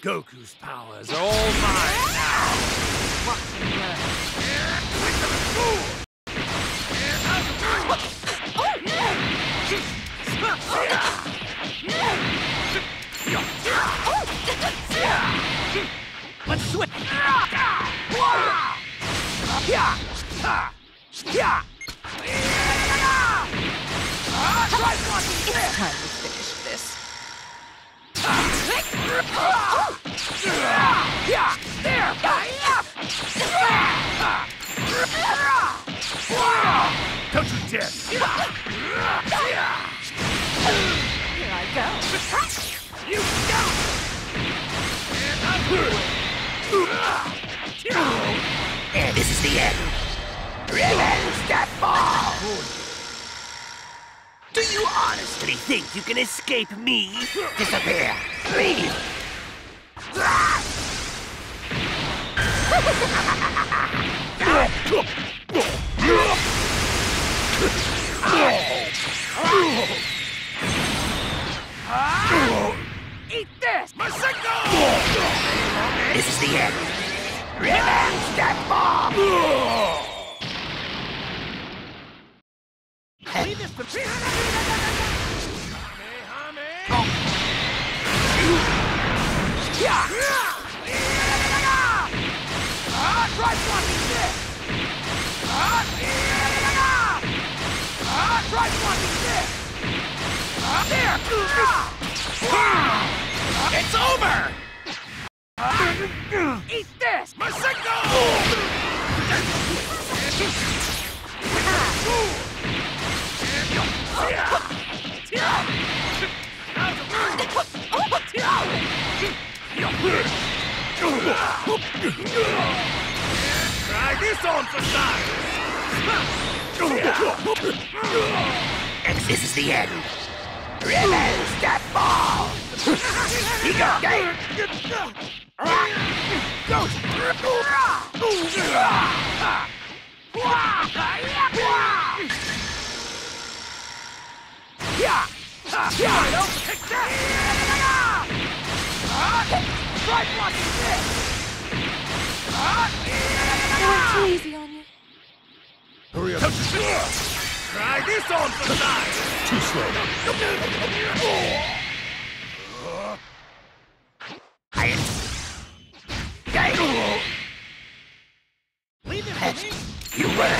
Goku's powers are all mine now! Watch and learn. Let's switch! It's time to finish this. Don't you dare! Here I go. You go! And this is the end. Revenge that fall! Do you honestly think you can escape me? Disappear! Leave! Eat this! Masenko! This is the end. Revenge that fall! Leave this for me! Try blocking this! Try blocking this! There! It's over! Eat this! Masenko! Try this on for size! This is the end. Revenge that fall! He got Don't take that! Try blocking this! That went too easy on you. Hurry up! Try this on for size! Too slow. Leave it for me! You win!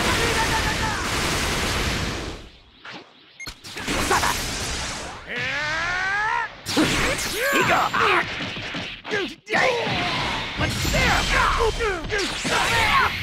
He got! Let's there!